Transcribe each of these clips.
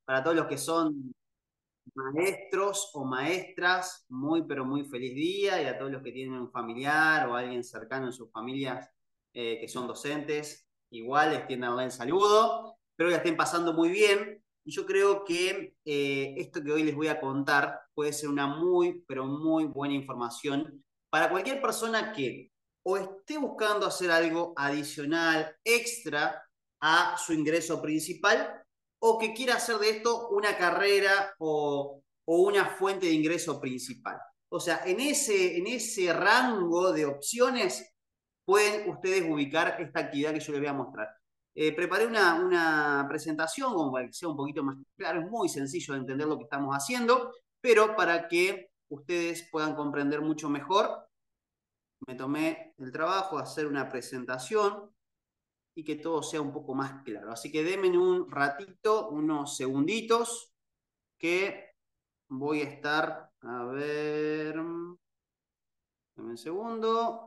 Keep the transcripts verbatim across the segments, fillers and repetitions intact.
Para todos los que son maestros o maestras, muy pero muy feliz día, y a todos los que tienen un familiar o alguien cercano en sus familias eh, que son docentes, igual extiéndanle el saludo. Espero que la estén pasando muy bien. Y yo creo que eh, esto que hoy les voy a contar puede ser una muy, pero muy buena información para cualquier persona que o esté buscando hacer algo adicional, extra a su ingreso principal, o que quiera hacer de esto una carrera o, o una fuente de ingreso principal. O sea, en ese, en ese rango de opciones pueden ustedes ubicar esta actividad que yo les voy a mostrar. Eh, preparé una, una presentación como para que sea un poquito más claro, es muy sencillo de entender lo que estamos haciendo, pero para que ustedes puedan comprender mucho mejor, me tomé el trabajo de hacer una presentación y que todo sea un poco más claro. Así que denme un ratito, unos segunditos, que voy a estar, a ver, denme un segundo.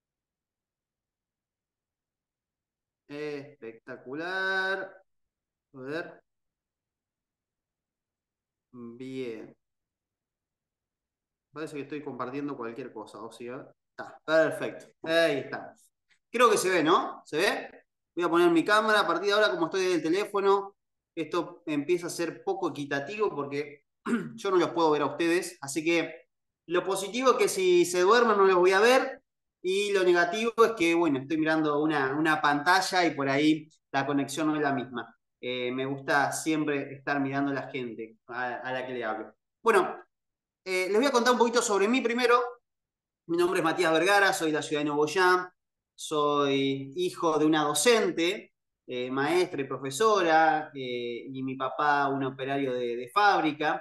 Espectacular. A ver, bien. Parece que estoy compartiendo cualquier cosa, o sea, está, perfecto. Ahí está. Creo que se ve, ¿no? ¿Se ve? Voy a poner mi cámara. A partir de ahora, como estoy en el teléfono, esto empieza a ser poco equitativo porque yo no los puedo ver a ustedes. Así que lo positivo es que si se duermen no los voy a ver. Y lo negativo es que, bueno, estoy mirando una, una pantalla y por ahí la conexión no es la misma. Eh, me gusta siempre estar mirando a la gente a, a la que le hablo. Bueno, eh, les voy a contar un poquito sobre mí primero. Mi nombre es Matías Vergara, soy de la ciudad de Nogoyá, soy hijo de una docente, eh, maestra y profesora, eh, y mi papá un operario de, de fábrica,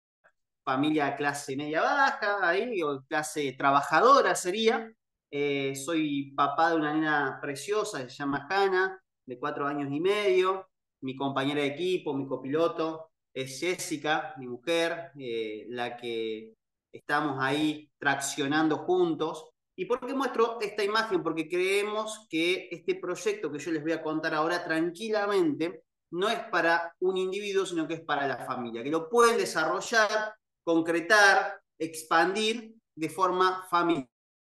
familia clase media baja, ahí, o clase trabajadora sería. Eh, soy papá de una nena preciosa que se llama Hanna, de cuatro años y medio. Mi compañera de equipo, mi copiloto, es Jessica, mi mujer, eh, la que estamos ahí traccionando juntos. ¿Y por qué muestro esta imagen? Porque creemos que este proyecto que yo les voy a contar ahora tranquilamente no es para un individuo, sino que es para la familia, que lo pueden desarrollar, concretar, expandir de forma familiar.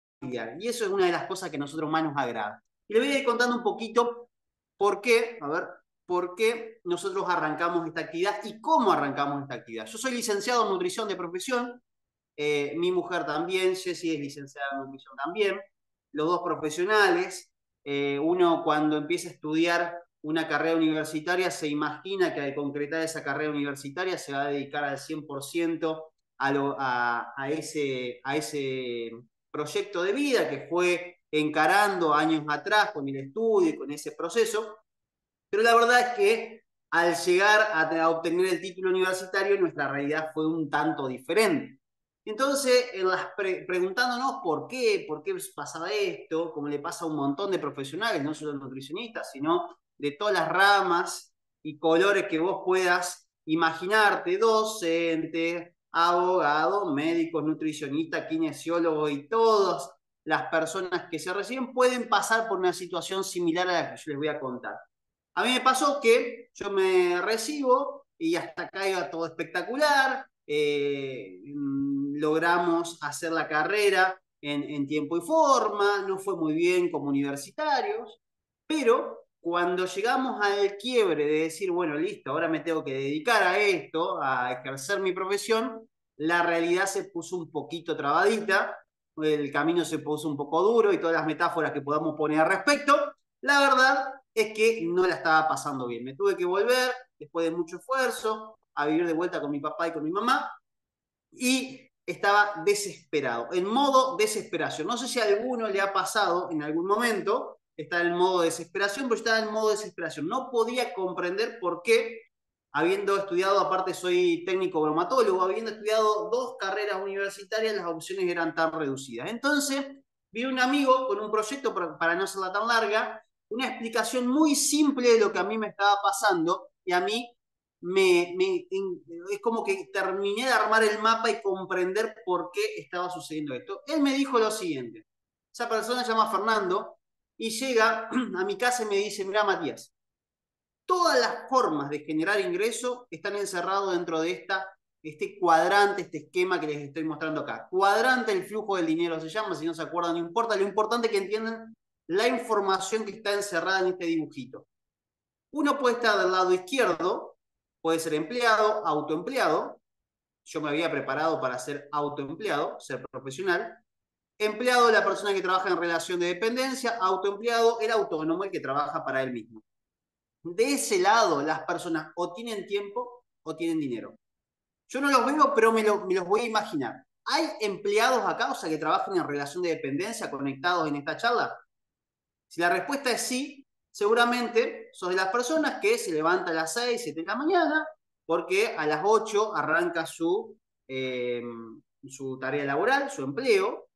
Y eso es una de las cosas que a nosotros más nos agrada. Y le voy a ir contando un poquito por qué, a ver, por qué nosotros arrancamos esta actividad y cómo arrancamos esta actividad. Yo soy licenciado en nutrición de profesión, eh, mi mujer también, Jessie es licenciada en nutrición también, los dos profesionales. Eh, uno cuando empieza a estudiar una carrera universitaria se imagina que al concretar esa carrera universitaria se va a dedicar al cien por ciento a, lo, a, a, ese, a ese proyecto de vida que fue encarando años atrás con el estudio y con ese proceso, pero la verdad es que al llegar a, a obtener el título universitario nuestra realidad fue un tanto diferente. Entonces, en las pre preguntándonos por qué, por qué pasaba esto, como le pasa a un montón de profesionales, no solo nutricionistas, sino de todas las ramas y colores que vos puedas imaginarte, docente, abogado, médicos, nutricionistas, kinesiólogos y todas las personas que se reciben pueden pasar por una situación similar a la que yo les voy a contar. A mí me pasó que yo me recibo y hasta acá iba todo espectacular, eh, logramos hacer la carrera en, en tiempo y forma, no fue muy bien como universitarios, pero cuando llegamos al quiebre de decir, bueno, listo, ahora me tengo que dedicar a esto, a ejercer mi profesión, la realidad se puso un poquito trabadita, el camino se puso un poco duro y todas las metáforas que podamos poner al respecto. La verdad es que no la estaba pasando bien. Me tuve que volver, después de mucho esfuerzo, a vivir de vuelta con mi papá y con mi mamá, y estaba desesperado, en modo desesperación. No sé si a alguno le ha pasado en algún momento estar en modo desesperación, pero yo estaba en modo desesperación. No podía comprender por qué, habiendo estudiado, aparte soy técnico bromatólogo, habiendo estudiado dos carreras universitarias, las opciones eran tan reducidas. Entonces, vi un amigo con un proyecto, para no hacerla tan larga, una explicación muy simple de lo que a mí me estaba pasando, y a mí me, me, es como que terminé de armar el mapa y comprender por qué estaba sucediendo esto. Él me dijo lo siguiente, esa persona se llama Fernando y llega a mi casa y me dice, mira Matías, Todas las formas de generar ingreso están encerradas dentro de esta, este cuadrante, este esquema que les estoy mostrando acá. Cuadrante del flujo del dinero se llama, si no se acuerdan, no importa. Lo importante es que entiendan la información que está encerrada en este dibujito. Uno puede estar del lado izquierdo, puede ser empleado, autoempleado. Yo me había preparado para ser autoempleado, ser profesional. Empleado, la persona que trabaja en relación de dependencia. Autoempleado, el autónomo, el que trabaja para él mismo. De ese lado, las personas o tienen tiempo o tienen dinero. Yo no los veo, pero me, lo, me los voy a imaginar. ¿Hay empleados acá, o sea, que trabajan en relación de dependencia, conectados en esta charla? Si la respuesta es sí, seguramente sos de las personas que se levanta a las seis, siete de la mañana, porque a las ocho arranca su, eh, su tarea laboral, su empleo,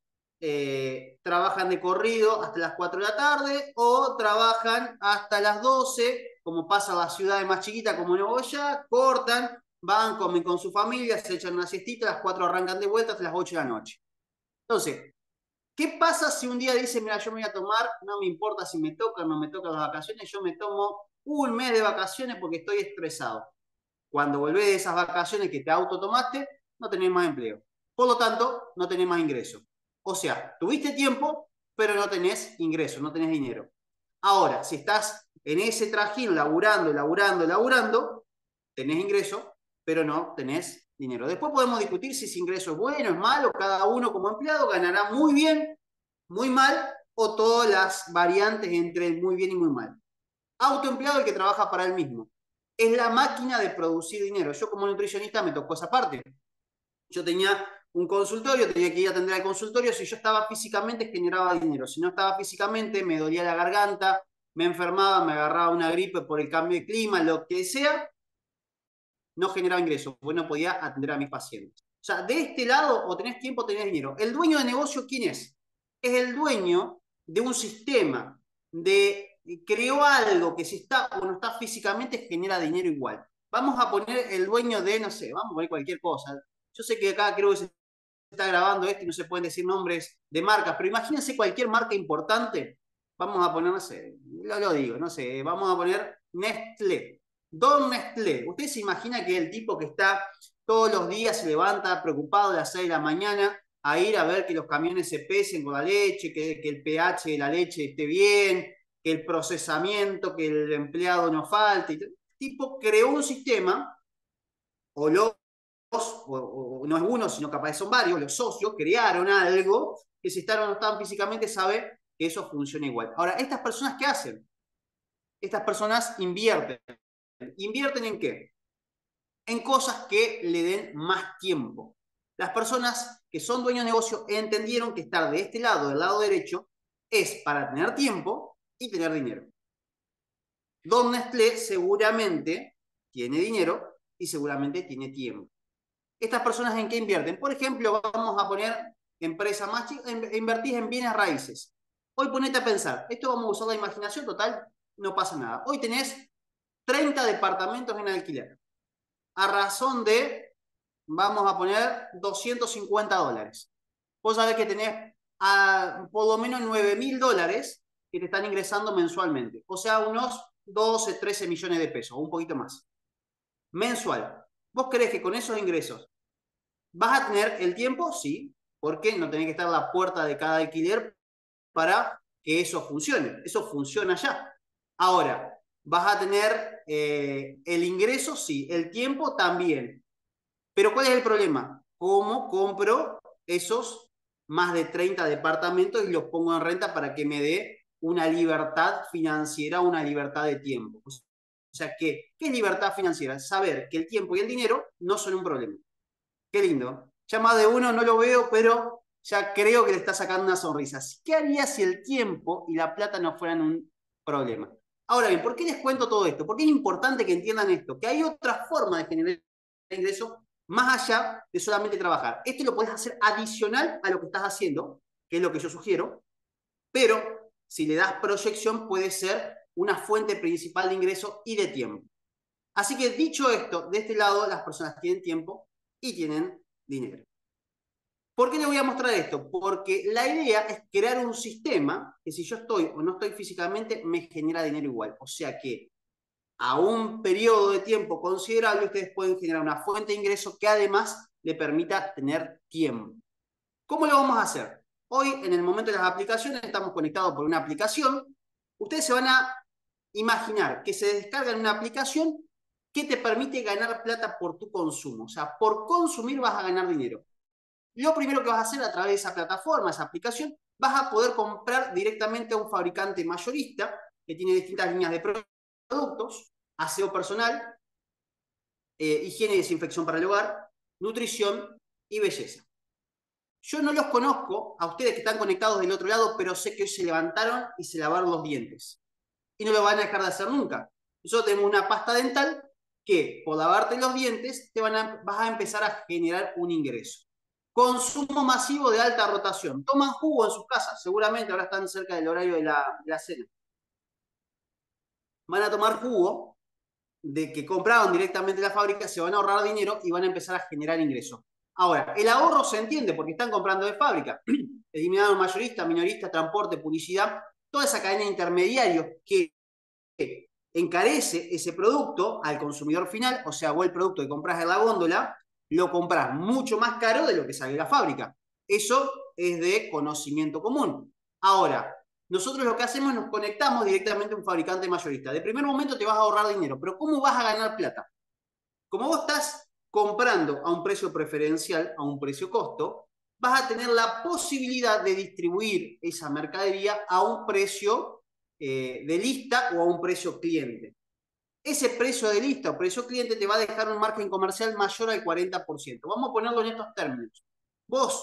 eh, trabajan de corrido hasta las cuatro de la tarde o trabajan hasta las doce, como pasa en las ciudades más chiquitas como Nuevo Ya, cortan, van, comen con su familia, se echan una siestita, a las cuatro arrancan de vuelta hasta las ocho de la noche. Entonces, ¿qué pasa si un día dice, mira, yo me voy a tomar, no me importa si me tocan o no me tocan las vacaciones, yo me tomo un mes de vacaciones porque estoy estresado? Cuando volvés de esas vacaciones que te autotomaste, no tenés más empleo. Por lo tanto, no tenés más ingreso. O sea, tuviste tiempo, pero no tenés ingreso, no tenés dinero. Ahora, si estás en ese trajín, laburando, laburando, laburando, tenés ingreso, pero no tenés dinero. Después podemos discutir si ese ingreso es bueno, es malo, cada uno como empleado ganará muy bien, muy mal, o todas las variantes entre muy bien y muy mal. Autoempleado, el que trabaja para él mismo. Es la máquina de producir dinero. Yo como nutricionista me tocó esa parte. Yo tenía un consultorio, tenía que ir a atender al consultorio. Si yo estaba físicamente, generaba dinero. Si no estaba físicamente, me dolía la garganta, me enfermaba, me agarraba una gripe por el cambio de clima, lo que sea, no generaba ingresos, porque no podía atender a mis pacientes. O sea, de este lado, o tenés tiempo o tenés dinero. ¿El dueño de negocio quién es? Es el dueño de un sistema, de creó algo que si está o no está físicamente genera dinero igual. Vamos a poner el dueño de, no sé, vamos a poner cualquier cosa. Yo sé que acá creo que se está grabando esto y no se pueden decir nombres de marcas, pero imagínense cualquier marca importante. Vamos a poner, no sé, lo, lo digo, no sé, vamos a poner Nestlé. Don Nestlé. ¿Usted se imagina que el tipo que está todos los días se levanta preocupado a las seis de la mañana a ir a ver que los camiones se pesen con la leche, que, que el pH de la leche esté bien, que el procesamiento, que el empleado no falte? El tipo creó un sistema, o los, o, o no es uno, sino capaz son varios, los socios crearon algo que si están o no están físicamente sabe que eso funciona igual. Ahora, ¿estas personas qué hacen? Estas personas invierten. ¿Invierten en qué? En cosas que le den más tiempo. Las personas que son dueños de negocio entendieron que estar de este lado, del lado derecho, es para tener tiempo y tener dinero. Don Nestlé seguramente tiene dinero y seguramente tiene tiempo. ¿Estas personas en qué invierten? Por ejemplo, vamos a poner empresa más chica, invertís en bienes raíces. Hoy ponete a pensar, esto vamos a usar la imaginación, total, no pasa nada. Hoy tenés treinta departamentos en alquiler, a razón de, vamos a poner, doscientos cincuenta dólares. Vos sabés que tenés a, por lo menos nueve mil dólares que te están ingresando mensualmente. O sea, unos doce, trece millones de pesos, o un poquito más. Mensual. ¿Vos creés que con esos ingresos vas a tener el tiempo? Sí, porque no tenés que estar a la puerta de cada alquiler para que eso funcione. Eso funciona ya. Ahora, ¿vas a tener eh, el ingreso? Sí. El tiempo también. Pero ¿cuál es el problema? ¿Cómo compro esos más de treinta departamentos y los pongo en renta para que me dé una libertad financiera, una libertad de tiempo? O sea, ¿qué, ¿qué es libertad financiera? Saber que el tiempo y el dinero no son un problema. Qué lindo. Ya más de uno no lo veo, pero ya creo que le está sacando una sonrisa. ¿Qué haría si el tiempo y la plata no fueran un problema? Ahora bien, ¿por qué les cuento todo esto? Porque es importante que entiendan esto, que hay otra forma de generar ingreso más allá de solamente trabajar. Esto lo puedes hacer adicional a lo que estás haciendo, que es lo que yo sugiero, pero si le das proyección puede ser una fuente principal de ingreso y de tiempo. Así que dicho esto, de este lado las personas tienen tiempo y tienen dinero. ¿Por qué les voy a mostrar esto? Porque la idea es crear un sistema que si yo estoy o no estoy físicamente me genera dinero igual. O sea que a un periodo de tiempo considerable, ustedes pueden generar una fuente de ingreso que además le permita tener tiempo. ¿Cómo lo vamos a hacer? Hoy, en el momento de las aplicaciones, estamos conectados por una aplicación. Ustedes se van a imaginar que se descargan una aplicación que te permite ganar plata por tu consumo. O sea, por consumir vas a ganar dinero. Lo primero que vas a hacer a través de esa plataforma, esa aplicación, vas a poder comprar directamente a un fabricante mayorista que tiene distintas líneas de productos, aseo personal, eh, higiene y desinfección para el hogar, nutrición y belleza. Yo no los conozco a ustedes que están conectados del otro lado, pero sé que hoy se levantaron y se lavaron los dientes. Y no lo van a dejar de hacer nunca. Nosotros tenemos una pasta dental que por lavarte los dientes te van a, vas a empezar a generar un ingreso. Consumo masivo de alta rotación. Toman jugo en sus casas, seguramente ahora están cerca del horario de la, de la cena. Van a tomar jugo de que compraron directamente la fábrica, se van a ahorrar dinero y van a empezar a generar ingresos. Ahora, el ahorro se entiende porque están comprando de fábrica. Eliminaron mayorista, minorista, transporte, publicidad, toda esa cadena de intermediarios que encarece ese producto al consumidor final, o sea, vos el producto que compras en la góndola, lo compras mucho más caro de lo que sale de la fábrica. Eso es de conocimiento común. Ahora, nosotros lo que hacemos es nos conectamos directamente a un fabricante mayorista. De primer momento te vas a ahorrar dinero, pero ¿cómo vas a ganar plata? Como vos estás comprando a un precio preferencial, a un precio costo, vas a tener la posibilidad de distribuir esa mercadería a un precio eh, de lista o a un precio cliente. Ese precio de lista o precio cliente te va a dejar un margen comercial mayor al cuarenta por ciento. Vamos a ponerlo en estos términos. Vos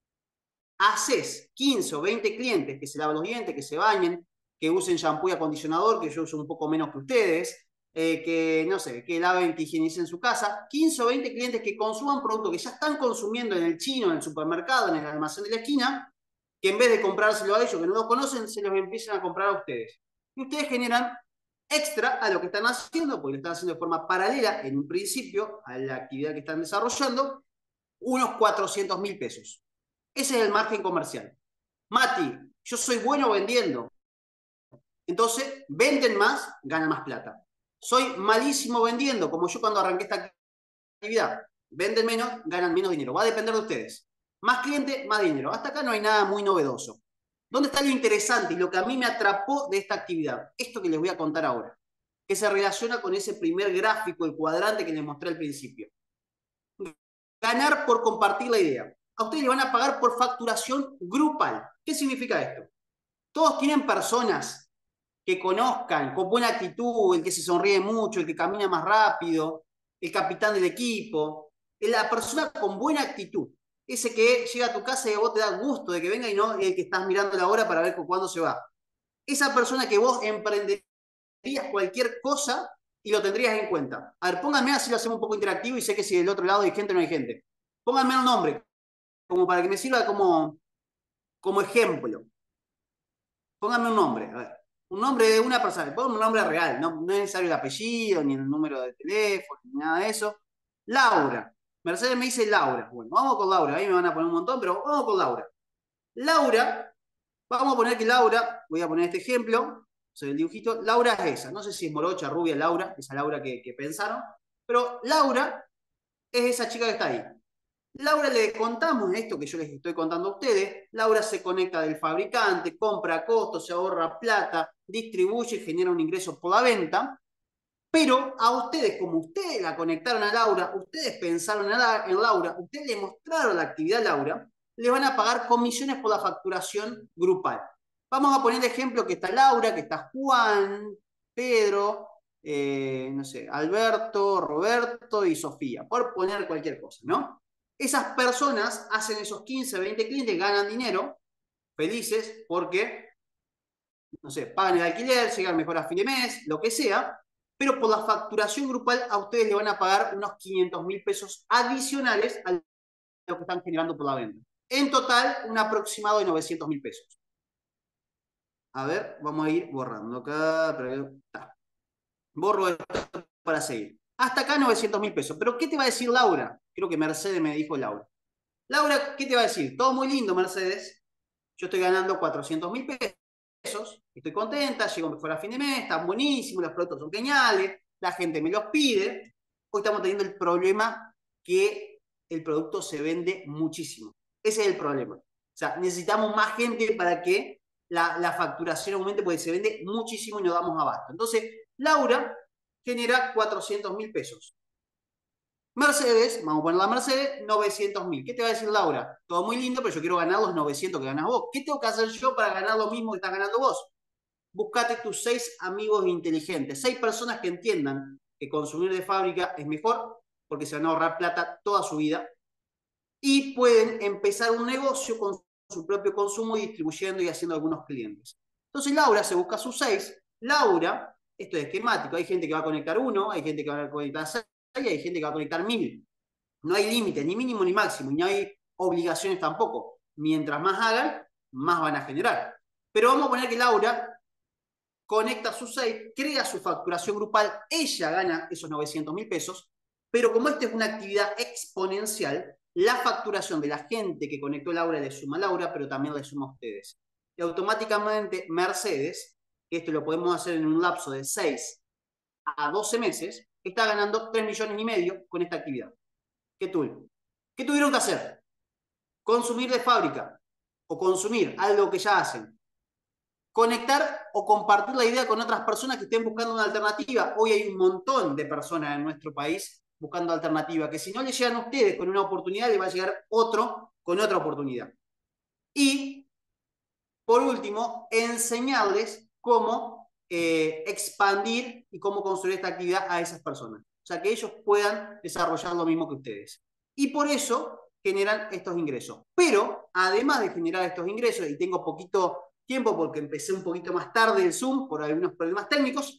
haces quince o veinte clientes que se lavan los dientes, que se bañen, que usen shampoo y acondicionador, que yo uso un poco menos que ustedes, eh, que, no sé, que laven, que higienicen su casa, quince o veinte clientes que consuman productos que ya están consumiendo en el chino, en el supermercado, en el almacén de la esquina, que en vez de comprárselo a ellos que no los conocen, se los empiezan a comprar a ustedes. Y ustedes generan extra a lo que están haciendo, porque lo están haciendo de forma paralela, en un principio, a la actividad que están desarrollando, unos cuatrocientos mil pesos. Ese es el margen comercial. Mati, yo soy bueno vendiendo. Entonces, venden más, ganan más plata. Soy malísimo vendiendo, como yo cuando arranqué esta actividad. Venden menos, ganan menos dinero. Va a depender de ustedes. Más cliente, más dinero. Hasta acá no hay nada muy novedoso. ¿Dónde está lo interesante y lo que a mí me atrapó de esta actividad? Esto que les voy a contar ahora, que se relaciona con ese primer gráfico, el cuadrante que les mostré al principio. Ganar por compartir la idea. A ustedes le van a pagar por facturación grupal. ¿Qué significa esto? Todos tienen personas que conozcan, con buena actitud, el que se sonríe mucho, el que camina más rápido, el capitán del equipo, la persona con buena actitud, ese que llega a tu casa y a vos te da gusto de que venga y no el que estás mirando la hora para ver cuándo se va. Esa persona que vos emprenderías cualquier cosa y lo tendrías en cuenta. A ver, pónganme así, lo hacemos un poco interactivo y sé que si del otro lado hay gente, no hay gente. Pónganme un nombre, como para que me sirva como, como ejemplo. Pónganme un nombre, a ver. Un nombre de una persona, pónganme un nombre real, no, no es necesario el apellido, ni el número de teléfono, ni nada de eso. Laura. Mercedes me dice Laura. Bueno, vamos con Laura, ahí me van a poner un montón, pero vamos con Laura. Laura, vamos a poner que Laura, voy a poner este ejemplo, o sea, el dibujito, Laura es esa, no sé si es morocha, rubia, Laura, esa Laura que, que pensaron, pero Laura es esa chica que está ahí. Laura le contamos esto que yo les estoy contando a ustedes. Laura se conecta del fabricante, compra a costo, se ahorra plata, distribuye y genera un ingreso por la venta. Pero a ustedes, como ustedes la conectaron a Laura, ustedes pensaron en Laura, ustedes le mostraron la actividad a Laura, le van a pagar comisiones por la facturación grupal. Vamos a poner el ejemplo que está Laura, que está Juan, Pedro, eh, no sé, Alberto, Roberto y Sofía, por poner cualquier cosa, ¿no? Esas personas hacen esos quince, veinte clientes, ganan dinero, felices, porque, no sé, pagan el alquiler, llegan mejor a fin de mes, lo que sea, pero por la facturación grupal a ustedes le van a pagar unos quinientos mil pesos adicionales a lo que están generando por la venta. En total, un aproximado de novecientos mil pesos. A ver, vamos a ir borrando acá. Está. Borro esto para seguir. Hasta acá novecientos mil pesos. Pero ¿qué te va a decir Laura? Creo que Mercedes me dijo Laura. Laura, ¿qué te va a decir? Todo muy lindo, Mercedes. Yo estoy ganando cuatrocientos mil pesos. Estoy contenta, llego mejor a fin de mes, están buenísimos, los productos son geniales, la gente me los pide. Hoy estamos teniendo el problema que el producto se vende muchísimo. Ese es el problema. O sea, necesitamos más gente para que la, la facturación aumente porque se vende muchísimo y no damos abasto. Entonces, Laura genera cuatrocientos mil pesos. Mercedes, vamos a poner la Mercedes, novecientos mil. ¿Qué te va a decir Laura? Todo muy lindo, pero yo quiero ganar los novecientos que ganas vos. ¿Qué tengo que hacer yo para ganar lo mismo que estás ganando vos? Buscate tus seis amigos inteligentes, seis personas que entiendan que consumir de fábrica es mejor porque se van a ahorrar plata toda su vida y pueden empezar un negocio con su propio consumo y distribuyendo y haciendo algunos clientes. Entonces Laura se busca sus seis. Laura, esto es esquemático, hay gente que va a conectar uno, hay gente que va a conectar seis y hay gente que va a conectar mil. No hay límite, ni mínimo ni máximo, y no hay obligaciones tampoco. Mientras más hagan, más van a generar. Pero vamos a poner que Laura conecta sus seis, crea su facturación grupal, ella gana esos novecientos mil pesos, pero como esta es una actividad exponencial, la facturación de la gente que conectó Laura le suma a Laura, pero también le suma a ustedes. Y automáticamente Mercedes, que esto lo podemos hacer en un lapso de seis a doce meses, está ganando tres millones y medio con esta actividad. ¿Qué tool? ¿Qué tuvieron que hacer? Consumir de fábrica o consumir algo que ya hacen. Conectar o compartir la idea con otras personas que estén buscando una alternativa. Hoy hay un montón de personas en nuestro país buscando alternativa, que si no le llegan a ustedes con una oportunidad, le va a llegar otro con otra oportunidad. Y, por último, enseñarles cómo eh, expandir y cómo construir esta actividad a esas personas. O sea, que ellos puedan desarrollar lo mismo que ustedes. Y por eso generan estos ingresos. Pero, además de generar estos ingresos, y tengo poquito tiempo porque empecé un poquito más tarde el Zoom por algunos problemas técnicos,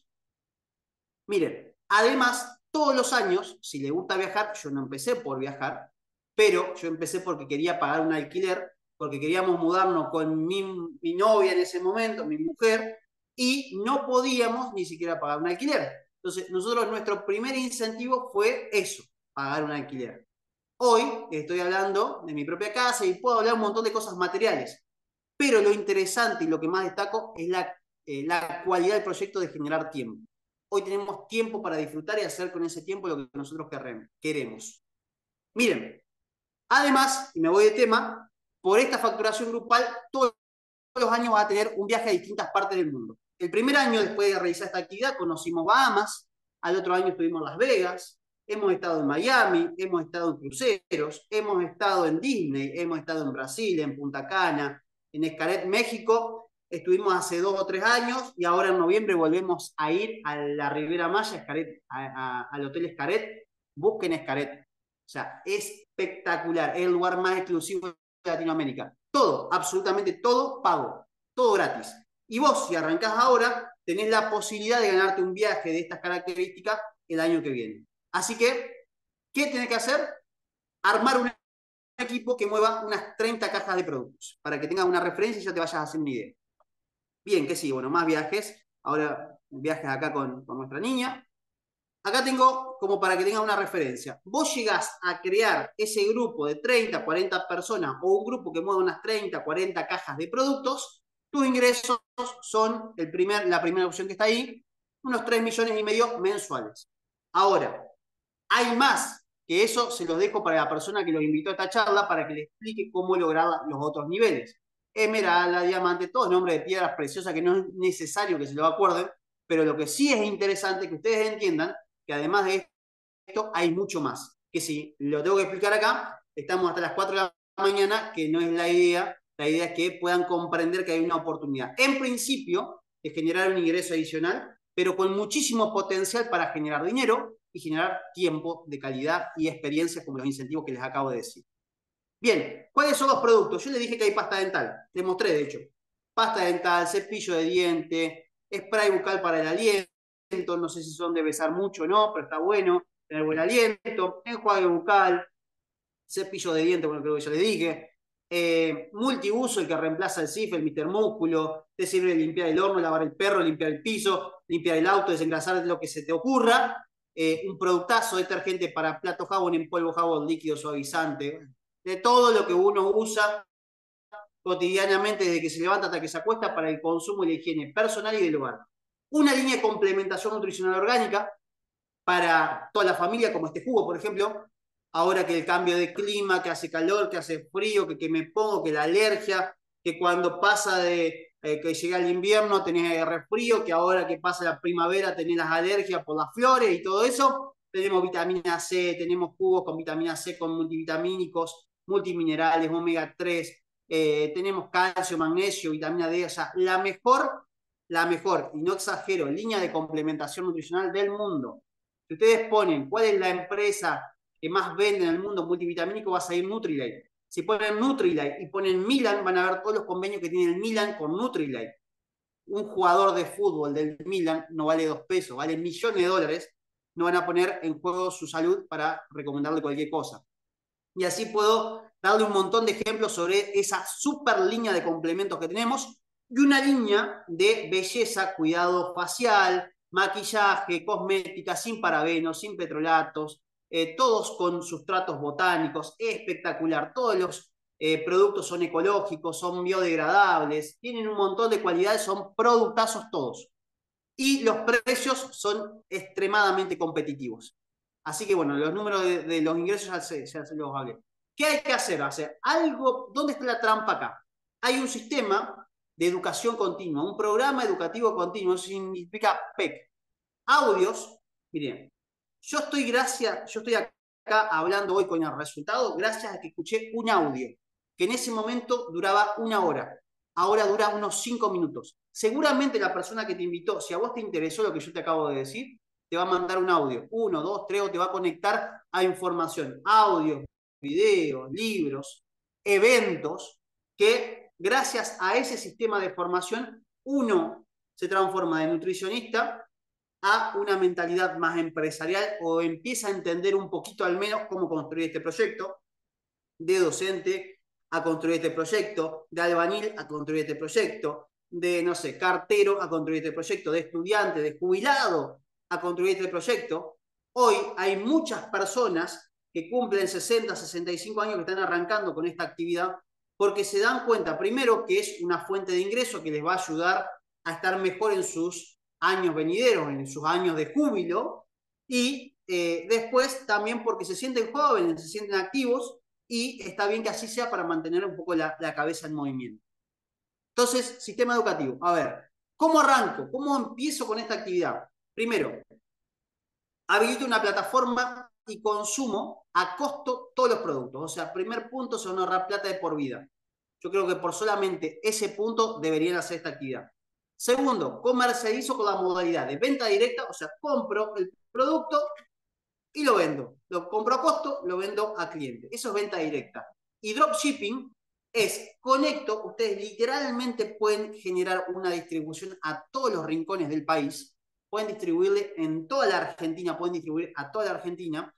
miren, además, todos los años, si les gusta viajar, yo no empecé por viajar, pero yo empecé porque quería pagar un alquiler, porque queríamos mudarnos con mi, mi novia en ese momento, mi mujer, y no podíamos ni siquiera pagar un alquiler. Entonces, nosotros, nuestro primer incentivo fue eso, pagar un alquiler. Hoy estoy hablando de mi propia casa y puedo hablar un montón de cosas materiales, pero lo interesante y lo que más destaco es la, eh, la cualidad del proyecto de generar tiempo. Hoy tenemos tiempo para disfrutar y hacer con ese tiempo lo que nosotros queremos. Miren, además, y me voy de tema, por esta facturación grupal, todos los años va a tener un viaje a distintas partes del mundo. El primer año, después de realizar esta actividad, conocimos Bahamas, al otro año estuvimos en Las Vegas, hemos estado en Miami, hemos estado en cruceros, hemos estado en Disney, hemos estado en Brasil, en Punta Cana, en Xcaret, México, estuvimos hace dos o tres años y ahora en noviembre volvemos a ir a la Riviera Maya, Xcaret, a, a, al Hotel Xcaret. Busquen Xcaret. O sea, espectacular, es el lugar más exclusivo de Latinoamérica. Todo, absolutamente todo pago, todo gratis. Y vos, si arrancás ahora, tenés la posibilidad de ganarte un viaje de estas características el año que viene. Así que, ¿qué tenés que hacer? Armar un equipo que mueva unas treinta cajas de productos, para que tengas una referencia y ya te vayas a hacer una idea. Bien, que sí, bueno, más viajes. Ahora viajes acá con, con nuestra niña. Acá tengo como para que tengan una referencia. Vos llegás a crear ese grupo de treinta, cuarenta personas o un grupo que mueva unas treinta, cuarenta cajas de productos, tus ingresos son el primer, la primera opción que está ahí, unos tres millones y medio mensuales. Ahora, hay más que eso, se los dejo para la persona que los invitó a esta charla para que le explique cómo lograr los otros niveles. Esmeralda, diamante, todos nombres de piedras preciosas que no es necesario que se lo acuerden, pero lo que sí es interesante es que ustedes entiendan que además de esto hay mucho más. Que si lo tengo que explicar acá, estamos hasta las cuatro de la mañana, que no es la idea. La idea es que puedan comprender que hay una oportunidad. En principio, de generar un ingreso adicional, pero con muchísimo potencial para generar dinero y generar tiempo de calidad y experiencia como los incentivos que les acabo de decir. Bien, ¿cuáles son los productos? Yo les dije que hay pasta dental. Les mostré, de hecho. Pasta dental, cepillo de diente, spray bucal para el aliento. No sé si son de besar mucho o no, pero está bueno tener buen aliento. Enjuague bucal, cepillo de diente, bueno, creo que ya les dije. Eh, multiuso, el que reemplaza el S I F, el Mister Músculo. Te sirve de limpiar el horno, lavar el perro, limpiar el piso, limpiar el auto, desengrasar lo que se te ocurra. Eh, un productazo, detergente para plato, jabón en polvo, jabón líquido, suavizante. De todo lo que uno usa cotidianamente desde que se levanta hasta que se acuesta para el consumo y la higiene personal y del hogar. Una línea de complementación nutricional orgánica, para toda la familia, como este jugo, por ejemplo. Ahora que el cambio de clima, que hace calor, que hace frío, que, que me pongo, que la alergia, que cuando pasa de eh, que llega el invierno tenés resfrío, que ahora que pasa la primavera tenés las alergias por las flores y todo eso. Tenemos vitamina C, tenemos jugos con vitamina C, con multivitamínicos, multiminerales, omega tres, eh, tenemos calcio, magnesio, vitamina D, o sea, la mejor, la mejor, y no exagero, línea de complementación nutricional del mundo. Si ustedes ponen cuál es la empresa que más vende en el mundo multivitamínico, va a salir Nutrilite. Si ponen Nutrilite y ponen Milan, van a ver todos los convenios que tiene el Milan con Nutrilite. Un jugador de fútbol del Milan no vale dos pesos, vale millones de dólares. No van a poner en juego su salud para recomendarle cualquier cosa. Y así puedo darle un montón de ejemplos sobre esa super línea de complementos que tenemos y una línea de belleza, cuidado facial, maquillaje, cosmética, sin parabenos, sin petrolatos, eh, todos con sustratos botánicos, espectacular. Todos los eh, productos son ecológicos, son biodegradables, tienen un montón de cualidades, son productazos todos. Y los precios son extremadamente competitivos. Así que bueno, los números de, de los ingresos ya se, ya se los hablé. ¿Qué hay que hacer? Hacer algo. ¿Dónde está la trampa acá? Hay un sistema de educación continua, un programa educativo continuo, eso significa P E C. Audios, miren, yo estoy gracias, yo estoy acá hablando hoy con el resultado gracias a que escuché un audio que en ese momento duraba una hora. Ahora dura unos cinco minutos. Seguramente la persona que te invitó, si a vos te interesó lo que yo te acabo de decir, te va a mandar un audio, uno, dos, tres, o te va a conectar a información, audio, videos, libros, eventos, que gracias a ese sistema de formación, uno se transforma de nutricionista a una mentalidad más empresarial o empieza a entender un poquito al menos cómo construir este proyecto, de docente a construir este proyecto, de albañil a construir este proyecto, de, no sé, cartero a construir este proyecto, de estudiante, de jubilado a construir este proyecto. Hoy hay muchas personas que cumplen sesenta, sesenta y cinco años que están arrancando con esta actividad porque se dan cuenta, primero, que es una fuente de ingreso que les va a ayudar a estar mejor en sus años venideros, en sus años de júbilo, y eh, después también porque se sienten jóvenes, se sienten activos, y está bien que así sea para mantener un poco la, la cabeza en movimiento. Entonces, sistema educativo. A ver, ¿cómo arranco? ¿Cómo empiezo con esta actividad? Primero, habilito una plataforma y consumo a costo todos los productos. O sea, primer punto, se van a ahorrar plata de por vida. Yo creo que por solamente ese punto deberían hacer esta actividad. Segundo, comercializo con la modalidad de venta directa, o sea, compro el producto y lo vendo. Lo compro a costo, lo vendo a cliente. Eso es venta directa. Y dropshipping es conecto, ustedes literalmente pueden generar una distribución a todos los rincones del país, pueden distribuirle en toda la Argentina, pueden distribuir a toda la Argentina,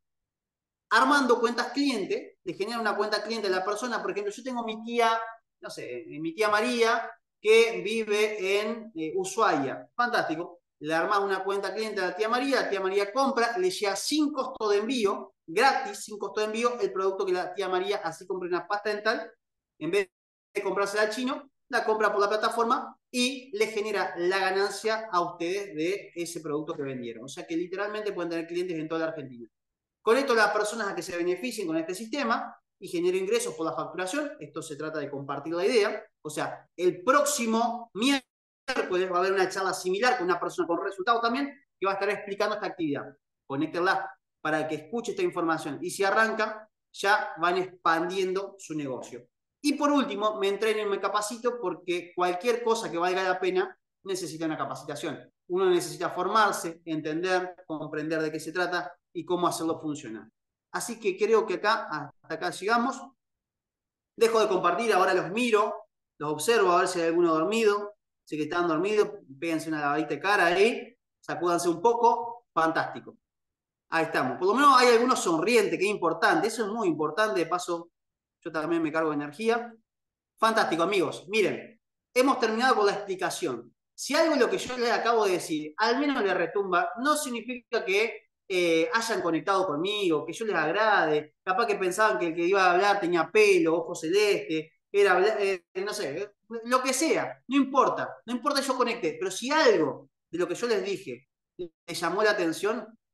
armando cuentas cliente, le genera una cuenta cliente a la persona. Por ejemplo, yo tengo mi tía, no sé, mi tía María, que vive en eh, Ushuaia. Fantástico. Le armás una cuenta cliente a la tía María, la tía María compra, le llega sin costo de envío, gratis, sin costo de envío, el producto que la tía María, así compra una pasta dental, en vez de comprársela al chino, la compra por la plataforma y le genera la ganancia a ustedes de ese producto que vendieron. O sea que literalmente pueden tener clientes en toda la Argentina. Conecto a las personas a que se beneficien con este sistema y genero ingresos por la facturación. Esto se trata de compartir la idea. O sea, el próximo miércoles va a haber una charla similar con una persona con resultados también que va a estar explicando esta actividad. Conéctenla para que escuche esta información. Y si arranca, ya van expandiendo su negocio. Y por último, me entreno y me capacito porque cualquier cosa que valga la pena necesita una capacitación. Uno necesita formarse, entender, comprender de qué se trata y cómo hacerlo funcionar. Así que creo que acá, hasta acá llegamos. Dejo de compartir, ahora los miro, los observo a ver si hay alguno dormido. Si que están dormidos, péguense una lavadita de cara ahí, sacúdanse un poco, fantástico. Ahí estamos. Por lo menos hay algunos sonrientes, que es importante. Eso es muy importante. De paso, yo también me cargo de energía. Fantástico, amigos. Miren, hemos terminado con la explicación. Si algo de lo que yo les acabo de decir al menos les retumba, no significa que eh, hayan conectado conmigo, que yo les agrade. Capaz que pensaban que el que iba a hablar tenía pelo, ojos celeste, era, eh, no sé, lo que sea. No importa. No importa que yo conecte. Pero si algo de lo que yo les dije les llamó la atención,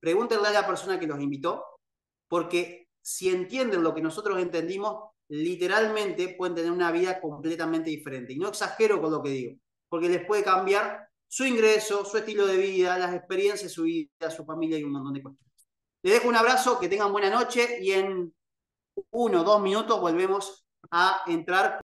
pregúntenle a la persona que los invitó, porque si entienden lo que nosotros entendimos, literalmente pueden tener una vida completamente diferente. Y no exagero con lo que digo, porque les puede cambiar su ingreso, su estilo de vida, las experiencias, su vida, su familia y un montón de cuestiones. Les dejo un abrazo, que tengan buena noche y en uno o dos minutos volvemos a entrar